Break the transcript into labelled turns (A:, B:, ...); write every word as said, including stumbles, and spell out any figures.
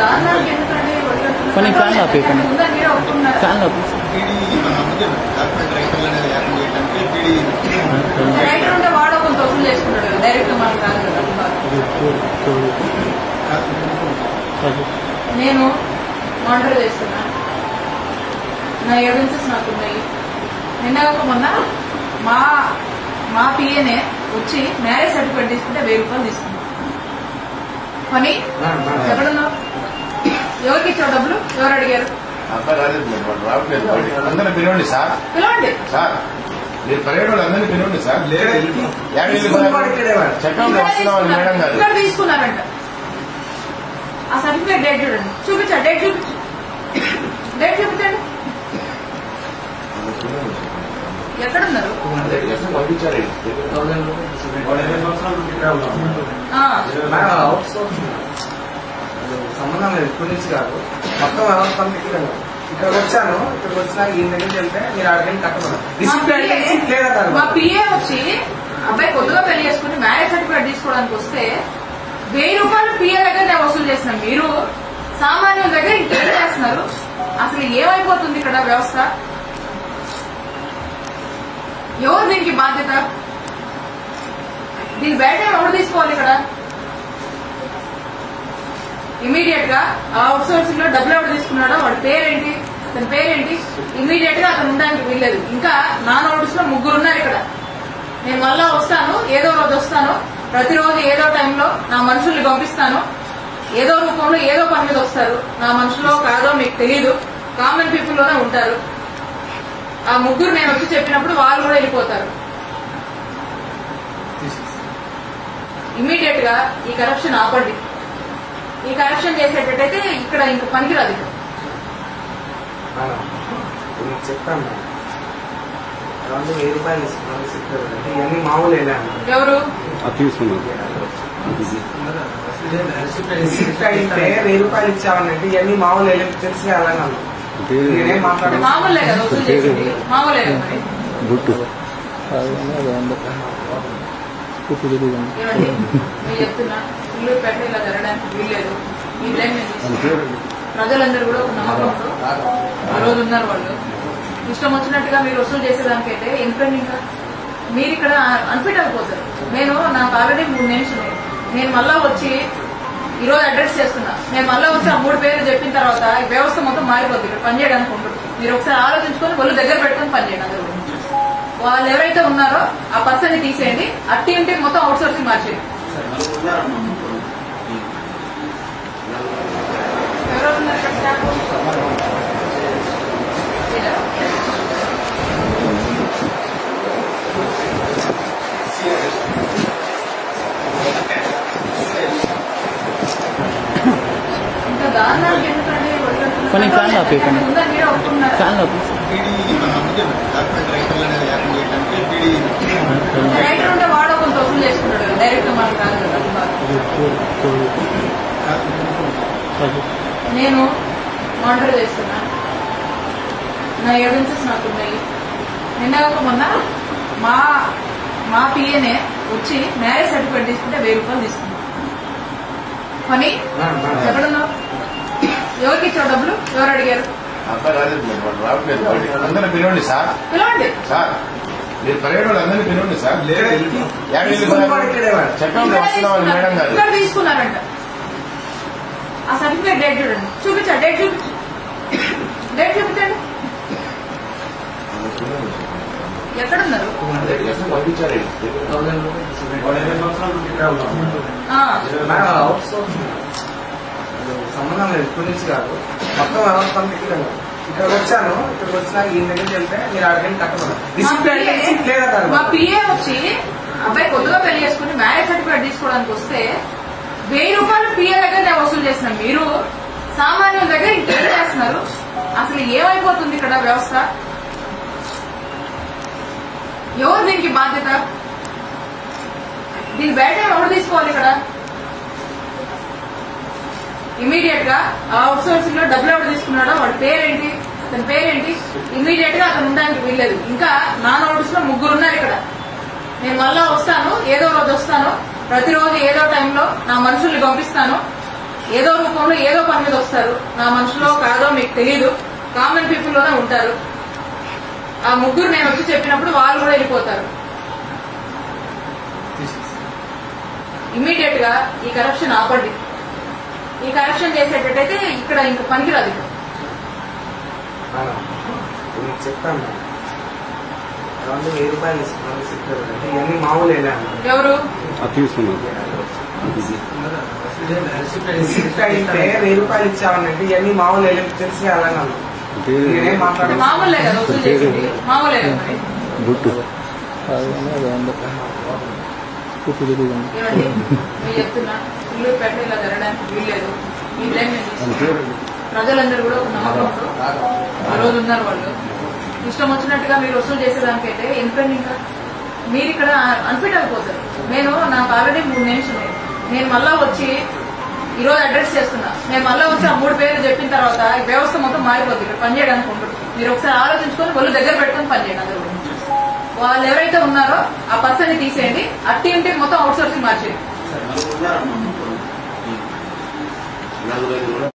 A: దారుణానికి ఎందుకండి
B: కొన్ని ఫ్యాన్ ఆపి కొన్ని
A: మీరే ఒప్పుకున్నారు
B: ఫ్యాన్ ఆపి
A: రైటర్ ఉంటే వాడో కొంత వసూలు చేసుకుంటాడు కదా డైరెక్ట్ మనకు కాదు కదా. నేను ఆర్డర్ చేస్తున్నా, నా ఎవిడెన్సెస్ నాకున్నాయి. నిన్న కాక మొన్న మా మా పిఏనే వచ్చి మ్యారేజ్ సర్టిఫికేట్ తీసుకుంటే వెయ్యి రూపాయలు తీసుకున్నాం. పని ఎక్కడున్నావు? ఎవరికి ఇచ్చావు డబ్బులు? ఎవరు అడిగారు?
C: పిలవండి సార్
A: పిలవండి
C: సార్ మీరు పర్యటన వాళ్ళు అందరినీ పిలవండి సార్. చెక్అౌట్ వస్తున్నాం మేడం గారు.
A: ఇక్కడ తీసుకున్నారంట. ఆ సర్టిఫికేట్ డేట్ చూడండి, చూపించా డేట్ చూపించు, డేట్ చూపించండి. ఎక్కడున్నారు?
D: సంబంధం లేదు, ఇప్పటి నుంచి కాదు, మొత్తం వ్యవస్థ ఇక్కడికి వచ్చాను. ఇక్కడికి వచ్చినా ఈ దగ్గరికి వెళ్తే మీరు అడిగిన కట్టమన్నారు.
A: మా పిఏ వచ్చి అబ్బాయి కొత్తగా పెళ్లి చేసుకుని మ్యారేజ్ సర్టిఫికేట్ తీసుకోవడానికి వస్తే వెయ్యి రూపాయలు పిఏ దగ్గర నేను వసూలు చేస్తున్నాం. మీరు సామాన్యుల దగ్గర ఇంకేం చేస్తున్నారు? అసలు ఏమైపోతుంది ఇక్కడ వ్యవస్థ? ఎవరు దీనికి బాధ్యత? దీని బయట ఎవరు తీసుకోవాలి? ఇక్కడ ఇమీడియట్ గా అవుట్ సోర్సింగ్ లో డబ్బులు ఎవరు తీసుకున్నాడో వాడి పేరేంటి, అతని పేరేంటి, ఇమీడియట్ గా అతను ఉండడానికి వీల్లేదు. ఇంకా నా నోటీస్ లో ముగ్గురు ఉన్నారు ఇక్కడ. నేను మళ్ళా వస్తాను, ఏదో రోజు వస్తాను, ప్రతిరోజు ఏదో టైంలో నా మనుషుల్ని పంపిస్తాను. ఏదో రూపంలో ఏదో పని మీద వస్తారు. నా మనుషులో కాదో మీకు తెలియదు, కామన్ పీపుల్ లోనే ఉంటారు. ఆ ముగ్గురు నేను వచ్చి చెప్పినప్పుడు వాళ్ళు కూడా వెళ్ళిపోతారు. ఇమీడియట్ గా ఈ కరప్షన్ ఆపండి. ఈ కరప్షన్ చేసేటట్టయితే ఇక్కడ ఇంక పనికిరాదు.
D: చెప్తాను వెయ్యి రూపాయలు తీసుకున్నాను, ఇవన్నీ మామూలు
A: ఎవరు
D: వెయ్యి రూపాయలు ఇచ్చామనంటే ఇవన్నీ మామూలు తెలిసి అలాగే నేనేం మాట్లాడే
A: మామూలే కదా వసూలు చేసింది, మామూలే కదా. నేను చెప్తున్నా, ఇల్లు పెట్ట ఇలా జరగడానికి వీల్లేదు. ఈ టైం ప్రజలందరూ కూడా ఒక నమ్మకంతో ఆ రోజు ఉన్నారు. వాళ్ళు ఇష్టం వచ్చినట్టుగా మీరు వసూలు చేసేదానికైతే ఎందుకండి ఇంకా మీరు ఇక్కడ అన్ఫిట్ అయిపోతారు. నేను నాకు ఆల్రెడీ మూడు నిమిషాలు నేను మళ్ళా వచ్చి ఈ రోజు అడ్రస్ చేస్తున్నా. నేను మళ్ళా వచ్చి ఆ మూడు పేర్లు చెప్పిన తర్వాత వ్యవస్థ మొత్తం మారిపోద్ది. ఇక్కడ పనిచేయడానికి ఉంటుంది. మీరు ఒకసారి ఆలోచించుకొని వాళ్ళు దగ్గర పెట్టుకొని పనిచేయండి. అందరూ వాళ్ళు ఎవరైతే ఉన్నారో ఆ పర్సన్ ని తీసేయండి. అట్టి ఉంటే మొత్తం అవుట్ సోర్సింగ్ మార్చేయండి. ఎవరెవరు ఉన్నారు ఇక్కడ స్టాఫ్? ఇంకా దారుణానికి ఎందుకండి?
B: కొన్ని ఫ్యాన్ ఆపి కొన్ని
A: ఉందా మీరే ఒప్పుకున్నారు?
B: ఫ్యాన్ ఆపి
A: రైటర్ ఉంటే వాడో కొంత వసూలు చేసుకుంటాడు కదా డైరెక్ట్ మనకు కాదు కదా. నేను ఆర్డర్ చేస్తున్నా, నా ఎవిడెన్సెస్ నాకున్నాయి. నిన్న కాక మొన్న మా మా పిఏనే వచ్చి మ్యారేజ్ సర్టిఫికేట్ తీసుకుంటే వెయ్యి రూపాయలు తీసుకున్నాం. పని ఎక్కడున్నావు? ఎవరికి ఇచ్చావు డబ్బులు? ఎవరు అడిగారు?
C: అందరినీ పిలవండి సార్.
A: పిలవండి
C: సార్ మీరు పర్యటన వాళ్ళు అందరినీ పిలవండి సార్. చెక్అౌట్ వస్తున్నాం మేడం గారు.
A: ఇక్కడ తీసుకున్నారంట. ఆ సర్టిఫికేట్ డేట్ చూడండి, చూపించా డేట్ చూపించు, డేట్ చూపించండి. ఎక్కడున్నారు?
D: సంబంధం లేదు, ఇప్పటి నుంచి కాదు, మొత్తం వ్యవస్థ ఇక్కడికి వచ్చాను. ఇక్కడికి వచ్చినా ఈ దగ్గరికి వెళ్తే మీరు అడిగిన కట్టమన్నారు.
A: మా పిఏ వచ్చి అబ్బాయి కొత్తగా పెళ్లి చేసుకుని మ్యారేజ్ సర్టిఫికేట్ తీసుకోవడానికి వస్తే వెయ్యి రూపాయలు పిఏ దగ్గర నేను వసూలు చేస్తున్నాం. మీరు సామాన్యుల దగ్గర ఇంకేం చేస్తున్నారు? అసలు ఏమైపోతుంది ఇక్కడ వ్యవస్థ? ఎవరు దీనికి బాధ్యత? దీని బయట ఎవరు తీసుకోవాలి? ఇక్కడ ఇమీడియట్ గా అవుట్ సోర్సింగ్ లో డబ్బులు ఎవరు తీసుకున్నాడో వాడి పేరేంటి, అతని పేరేంటి, ఇమీడియట్ గా అతను ఉండడానికి వీల్లేదు. ఇంకా నా నోటీస్ లో ముగ్గురు ఉన్నారు ఇక్కడ. నేను మళ్ళా వస్తాను, ఏదో రోజు వస్తాను, ప్రతిరోజు ఏదో టైంలో నా మనుషుల్ని పంపిస్తాను. ఏదో రూపంలో ఏదో పని మీద వస్తారు. నా మనసులో కాదో మీకు తెలియదు, కామన్ పీపుల్ లోనే ఉంటారు. ఆ ముగ్గురు నేను వచ్చి చెప్పినప్పుడు వాళ్ళు కూడా వెళ్ళిపోతారు. ఇమ్మీడియట్ గా ఈ కరప్షన్ ఆపండి. ఈ కరప్షన్ చేసేటట్టయితే ఇక్కడ ఇంకా పనికిరాదు.
D: చెప్తాను రెండు వెయ్యి రూపాయలు ఇస్తున్నారు చెప్తారు అంటే ఇవన్నీ మామూలు వెళ్ళాను.
A: ఎవరు
D: రిసిప్ట్ అయితే వెయ్యి రూపాయలు ఇచ్చామనంటే ఇవన్నీ మామూలు వెళ్ళి తెలిసి అలాగే నేనేం మాట్లాడే
A: మామూలే కదా వసూలు చేసింది, మామూలే కదా. మరి ఏమండి మీరు చెప్తున్నా ఇల్లు పెట్ట ఇలా జరగడానికి వీల్లేదు. ఈ టైం ప్రజలందరూ కూడా ఒక నమ్మకంతో ఆ రోజు ఉన్నారు. వాళ్ళు ఇష్టం వచ్చినట్టుగా మీరు వసూలు చేసేదానికైతే ఎందుకండి ఇంకా మీరు ఇక్కడ అన్ఫిట్ అయిపోతారు. నేను నాకు ఆల్రెడీ మూడు నేమ్స్ ఉన్నాయి. నేను మళ్ళా వచ్చి ఈ రోజు అడ్రస్ చేస్తున్నా. నేను మళ్ళా వచ్చి ఆ మూడు పేర్లు చెప్పిన తర్వాత వ్యవస్థ మొత్తం మారిపోతుంది. ఇక్కడ పనిచేయడానికి ఉంటుంది. మీరు ఒకసారి ఆలోచించుకొని ఒళ్ళు దగ్గర పెట్టుకొని పనిచేయండి. అందరూ వాళ్ళు ఎవరైతే ఉన్నారో ఆ పర్సన్ ని తీసేయండి. ఆ టీం టీం మొత్తం అవుట్ సోర్సింగ్ మార్చేయండి.